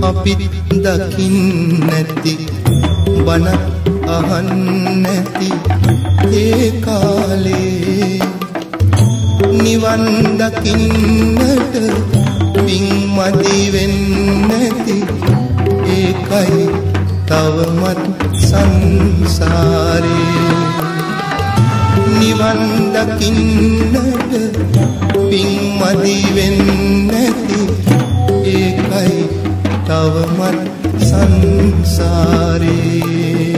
අපිත් දකින්නැති බන අහන්නැති ඒ කාලේ නිවන් දකින්නට පින් මදි වෙන්නැති ඒකයි තවමත් සංසාරේ නිවන් දකින්නට පින් මදි වෙන්නැති ඒකයි තවමත් සංසාරේ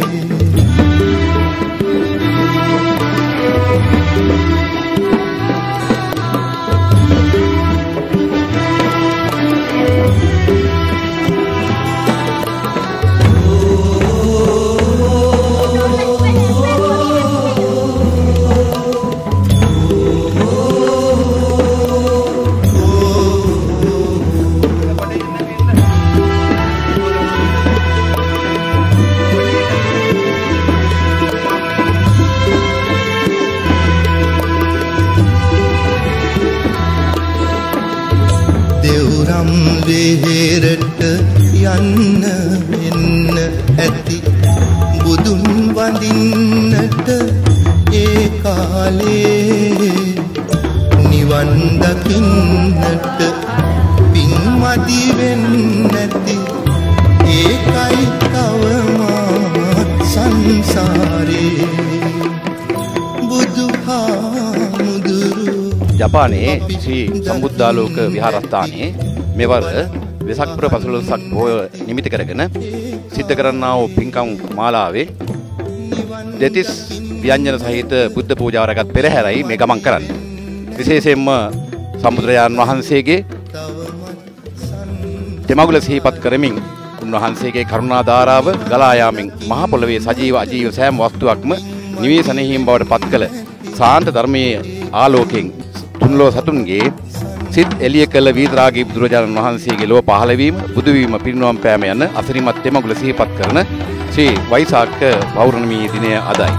වෙහෙරට යන්න එන්න ඇති බුදුන් වඳින්නට ඒ කාලේ නිවන් දකින්නට පින් මදි වෙන්නැති ඒකයි තවමත් සංසාරේ බුදුහාමුදුරු ජපානයේ ශ්‍රී සම්බුද්ධාලෝක විහාරස්ථානයේ මෙවර වෙසක් පුර 15ක් පොය නිමිති කරගෙන සිද්ධ කරන්නා වූ පින්කම් මාලාවේ දෙතිස් ව්‍යංජන සහිත බුද්ධ පූජාව රැගත් පෙරහැරයි මේ ගමන් කරන්නේ. විශේෂයෙන්ම සම්බුදුරජාණන් වහන්සේගේ දෙමඟුල සිහිපත් කරමින් උන්වහන්සේගේ කරුණා ධාරාව ගලා යාමෙන් මහ පොළවේ සජීව අජීව සෑම වස්තුවක්ම නිවේශනහිම් බවට පත් කළ සාන්ත ධර්මයේ ආලෝකයෙන් තුන්ලෝ සතුන්ගේ සිත් එළිය කළ වීතරාගී බුදුරජාණන් වහන්සේගේ ලොව පහළ වීම බුදු වීම පිරිනොම් පෑම යන අසිරිමත් දෙමඟුල සිහිපත් කරන ශ්‍රී වෛසාඛ පෞර්ණමී දිනය අදයි.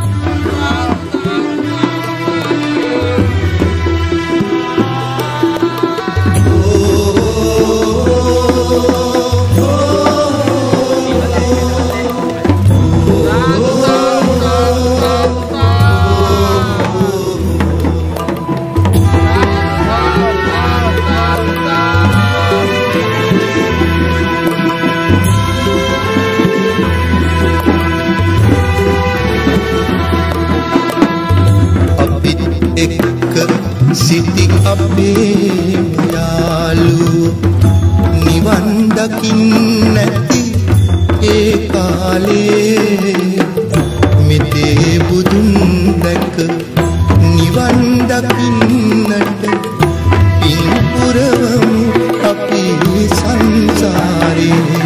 සිටි අපේ යාළු නිවන් දකින්නැති ඒ කාලේ මෙතේ බුදුන් දැක නිවන් දකින්නට පින් පුරවමු අපි සංසාරේ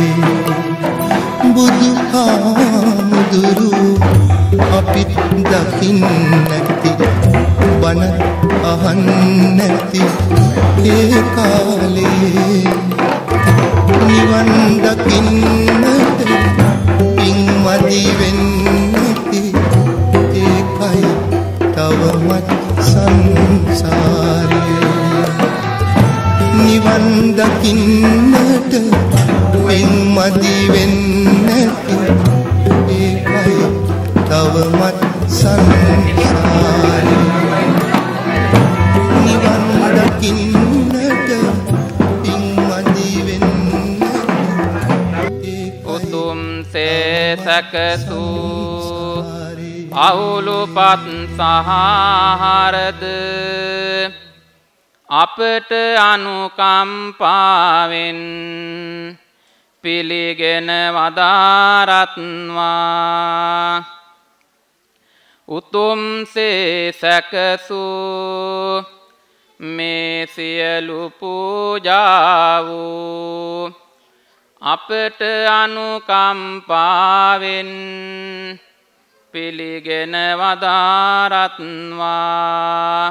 බුදුහාමුදුරු අපිත් දකින්නැති බන අහන්නැති ඒ කාලේ නිවන් දකින්නට පින් මදි වෙන්නැති ඒකයි තවමත් සංසාරේ නිවන් දකින්නට පින් මදි වෙන්නැති ඒකයි තවමත් සංසාරේ නිවන් දකින්නට පින් මදි වෙන්නැති උතුම් සේසකසූ අවුලුපත් සහහරද අපට අනුකම්පාවෙන් පිළිගෙන වදාරත්වා උතුම් සේසකසූ මේ සියලු පූජාවූ අපට අනුකම්පාවෙන් පිළිගෙන වදාරත්වා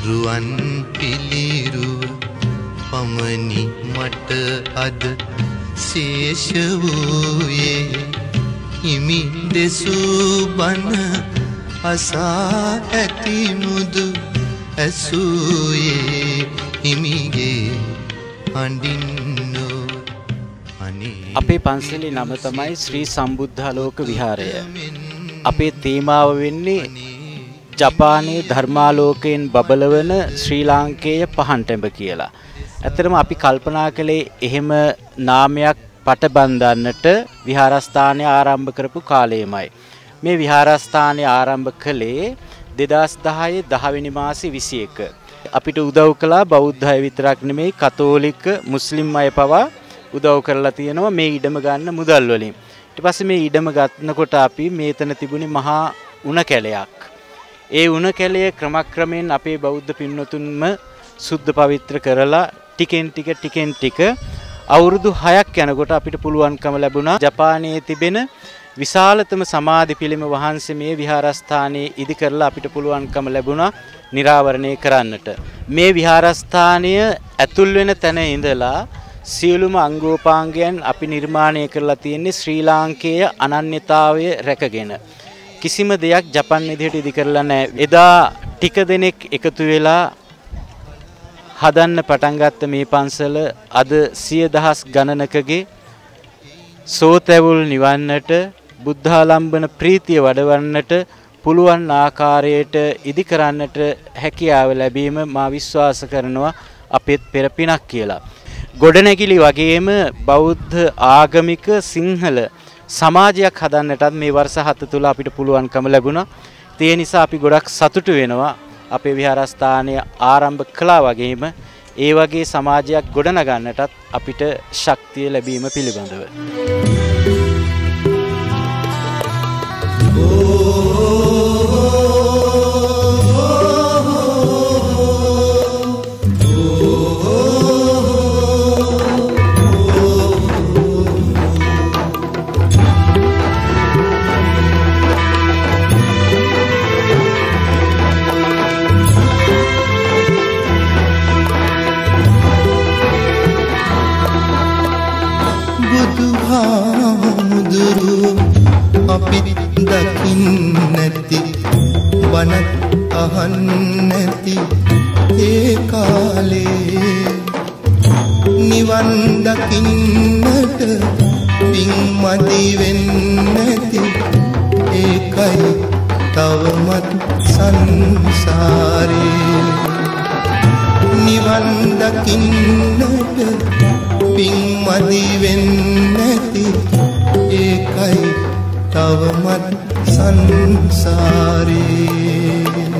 රුවන් පිළිරුව පමණි මට අද ශේෂ වූයේ හිමි දෙසූ බණ අසා ඇති මුදු ඇසූයේ හිමිගේ හඬින්නෝ අපේ පන්සලේ නම තමයි ශ්‍රී සම්බුද්ධාලෝක විහාරය. අපේ තේමාව වෙන්නේ ජපානයේ ධර්මාලෝකයෙන් බබලවන ශ්‍රී ලාංකේය පහන්ටැඹ කියලා. ඇත්තටම අපි කල්පනා කළේ එහෙම නාමයක් පටබන්ධන්නට විහාරස්ථානය ආරම්භ කරපු කාලයමයි. මේ විහාරස්ථානය ආරම්භ කළේ 2010 10 වෙනි මාසේ 21. අපිට උදව් කළා බෞද්ධ අය විතරක් නෙමෙයි කතෝලික මුස්ලිම් අය පවා උදව් කරලා තියෙනවා මේ ඉඩම ගන්න මුදල් වලින්. ඊට පස්සේ මේ ඉඩම ගන්නකොට අපි මේතන තිබුණේ මහා උණ කැලයක්. ඒ උණ කැලය ක්‍රමක්‍රමයෙන් අපේ බෞද්ධ පින්වතුන්ම සුද්ධ පවිත්‍ර කරලා ටිකෙන් ටික අවුරුදු 6ක් යනකොට අපිට පුළුවන්කම ලැබුණා ජපානයේ තිබෙන විශාලතම සමාධි පිළිම වහන්සේ මේ විහාරස්ථානයේ ඉදි කරලා අපිට පුළුවන්කම ලැබුණා නිරාවරණය කරන්නට. මේ විහාරස්ථානය ඇතුල් වෙන තැන ඉඳලා සියලුම අංගෝපාංගයන් අපි නිර්මාණය කරලා තියෙන්නේ ශ්‍රී ලාංකේය අනන්‍යතාවය රැකගෙන. කිසිම දෙයක් ජපන් විදිහට ඉදි කරලා නැහැ. එදා ටික දෙනෙක් එකතු වෙලා හදන්න පටන් ගත්ත මේ පන්සල අද 100,000 ගණනකගේ සෝතැවුල් නිවන්නට බුද්ධාලම්බන ප්‍රීතිය වඩවන්නට පුළුවන් ආකාරයට ඉදි කරන්නට හැකියාව ලැබීම මා විශ්වාස කරනවා අපේ පෙර පිනක් කියලා. ගොඩනැගිලි වගේම බෞද්ධ ආගමික සිංහල සමාජයක් හදන්නටත් මේ වර්ෂ 7 තුල අපිට පුළුවන්කම ලැබුණා. ඒ නිසා අපි ගොඩක් සතුටු වෙනවා අපේ විහාරස්ථානය ආරම්භ කළා වගේම ඒ වගේ සමාජයක් ගොඩනගන්නටත් අපිට ශක්තිය ලැබීම පිළිබඳව. අපිත් දකින්නැති වනත් අහන්නැති ඒ කාලේ නිවන් දකින්නට පින්මදි වෙන්නැති ඒකයි තවමත් සංසාරේ නිවන් දකින්නට පින්මදි වෙන්නැති ඒකයි තවමත් සංසාරේ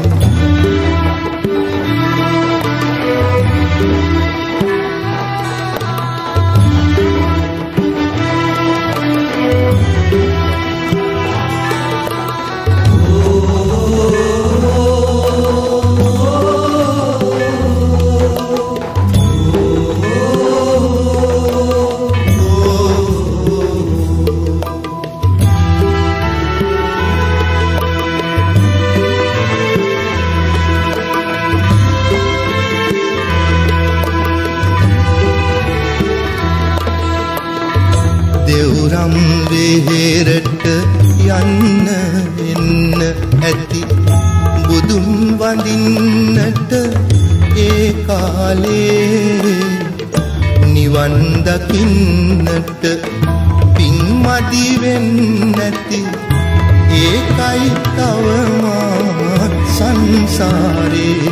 දෙව්රම් වෙහෙරට යන්න එන්න ඇති බුදුන් වඳින්නට ඒ කාලේ නිවන් දකින්නට පින්මදි වෙන්නැති ඒකයි තවමත් සංසාරේ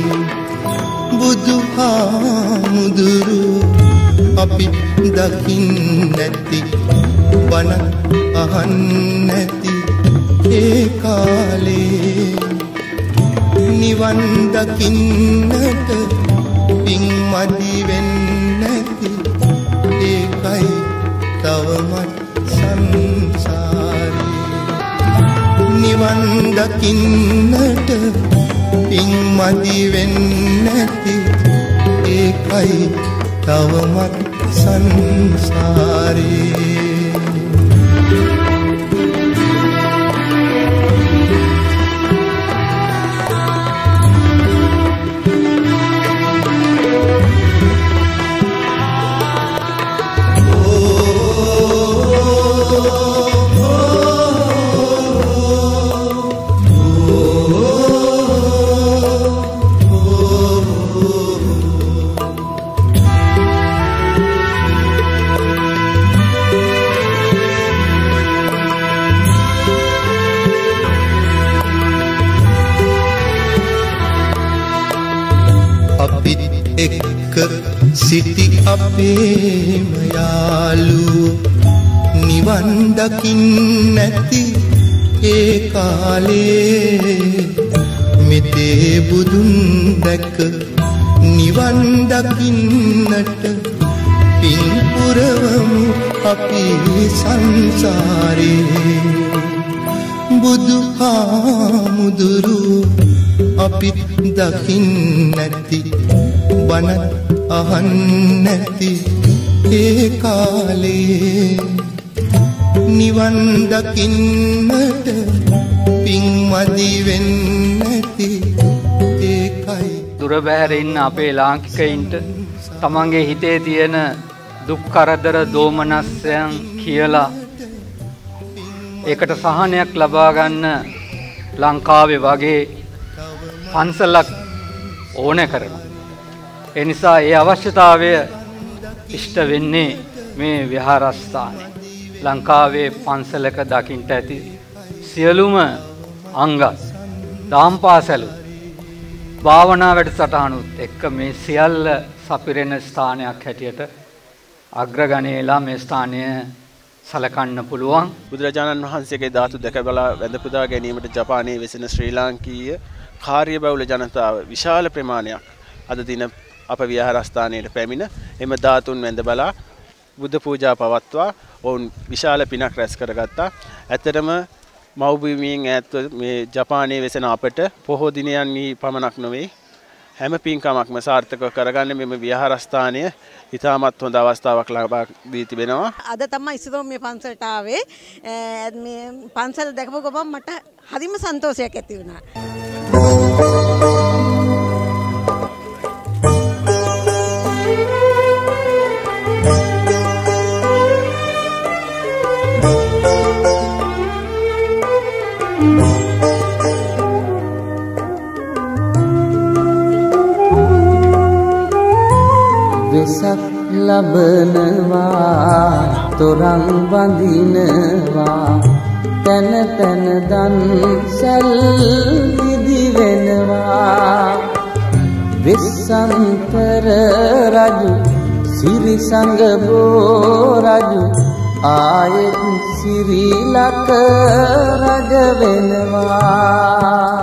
බුදුහාමුදුරු අපි දකින්නැති බණ අහන්නැති ඒ කාලේ නිවන් දකින්නට පින්මදි වෙන්නැති ඒකයි තවමත් සංසාරේ නිවන් දකින්නට පින්මදි වෙන්නැති ඒකයි තවමත් සංසාරේ අපිත් එක්ක සිටි අපේම යාළුවෝ නිවන් දකින්න නැති ඒ කාලේ මෙතේ බුදුන් දැක නිවන් දකින්නට පින් පුරවමු අපි සංසාරේ බුදුහාමුදුරු අපි දකින්න නැති බණ අහන්න නැති ඒ කාලේ නිවන් දකින්නට පින් මදි වෙන්නේ නැති ඒකයි දුර බැහැර ඉන්න අපේ ලාංකිකයින්ට තමන්ගේ හිතේ තියෙන දුක් කරදර දෝමනස්යන් කියලා ඒකට සහනයක් ලබා ගන්න ලංකාවේ වගේ පන්සලක් ඕනේ කරනවා. ඒ නිසා ඒ අවශ්‍යතාවය ඉෂ්ට වෙන්නේ මේ විහාරස්ථානයේ. ලංකාවේ පන්සලක දකින්ට ඇති සියලුම අංග දාම් පාසල භාවනා වැඩසටහනුත් එක්ක මේ සියල්ල සපිරෙන ස්ථානයක් හැටියට අග්‍රගණේලා මේ ස්ථානය සලකන්න පුළුවන්. බුදුරජාණන් වහන්සේගේ ධාතු දැක බලා වැඳ පුදා ගැනීමට ජපානයේ වෙසෙන ශ්‍රී ලාංකීය කාර්යබහුල ජනතාව විශාල ප්‍රමාණයක් අද දින අප විහාරස්ථානයට පැමිණ එම ධාතුන් වැඳ බලා බුද්ධ පූජා පවත්වා ඔවුන් විශාල පිනක් රැස් කරගත්තා. ඇත්තටම මව්භූමියෙන් ඈත්ව මේ ජපානයේ වෙසෙන අපට පොහෝ දිනයන්හි පමණක් නොවේ හැම පින්කමක්ම සාර්ථකව කරගන්න මෙම විහාරස්ථානය ඉතාමත් හොඳ අවස්ථාවක් ලබා දී තිබෙනවා. අද තමයි ඉස්සරම මේ පන්සලට ආවේ. මේ පන්සල දැකපු ගමන් මට හරිම සන්තෝෂයක් ඇති වුණා. වෙසක් ලබනවා තොරන් වඳිනවා තන තන දන් සැල් විදි වෙනවා විසන්තර රජු සිරිසංග බෝ රජු ආයෙත් සිරිලක රජ වෙනවා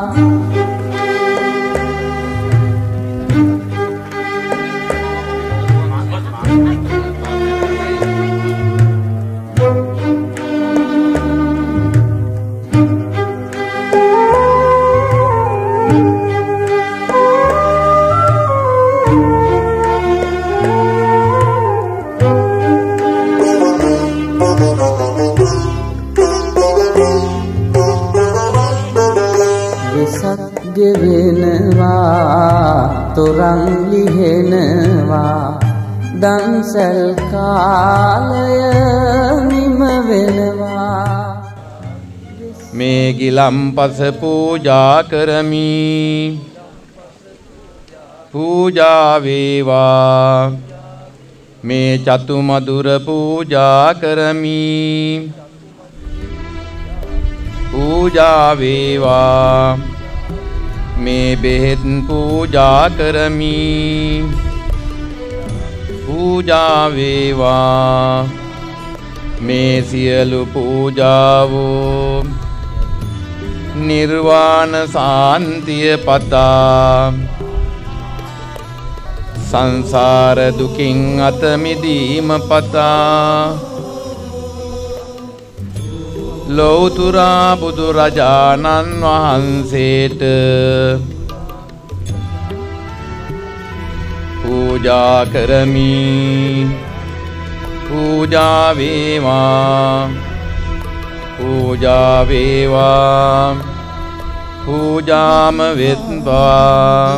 ගෙවෙනවා තොරන් ලිහෙනවා දන්සල් කාලය නිම වෙනවා මේ ගිලම්පස පූජා කරමි පූජා වේවා මේ චතු මధుර පූජා කරමි පූජා වේවා මේ බෙහෙත් පූජා කරමි පූජා වේවා මේ සියලු පූජාවෝ නිර්වාණ සාන්තිය පතා සංසාර දුකින් අත මිදීම පතා ලෞතුරා බුදුරජාණන් වහන්සේට පූජා කරමි පූජා වේවා පූජා වේවා පූජාම වෙත්වා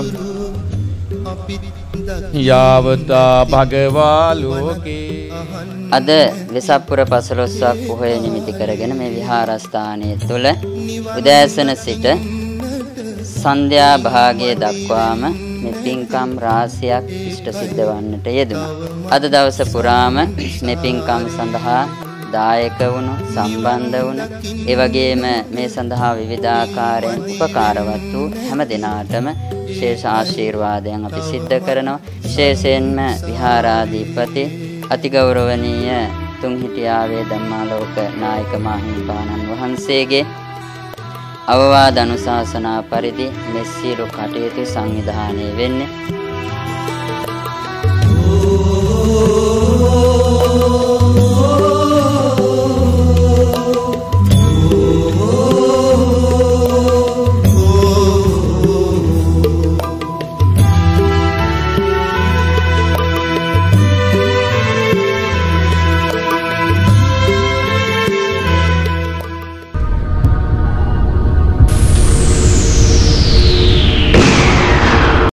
යාවතා භගවා ලෝකේ අද වෙසක්පුර පසළොස්වක් පොහොය නිමිති කරගෙන මේ විහාරස්ථානය තුළ උදෑසන සිට සන්ධ්‍යා භාගය දක්වාම මේ පින්කම් රාශියක් ඉෂ්ට සිද්ධ වන්නට යෙදුණා. අද දවස පුරාම මේ පින්කම් සඳහා දායක වුණු සම්බන්ධ වුණු ඒ වගේම මේ සඳහා විවිධාකාරයෙන් උපකාරවත් වූ හැම දිනාටම විශේෂ ආශිර්වාදයන් අපි සිද්ධ කරනවා. විශේෂයෙන්ම විහාරාධිපති අතිගෞරවනීය තුන්හිටියාවේ ධම්මාලෝක නායක මාහිමිපාණන් වහන්සේගේ අවවාද අනුශාසනා පරිදි මේ සියලු කටයුතු සංවිධානය වෙන්නේ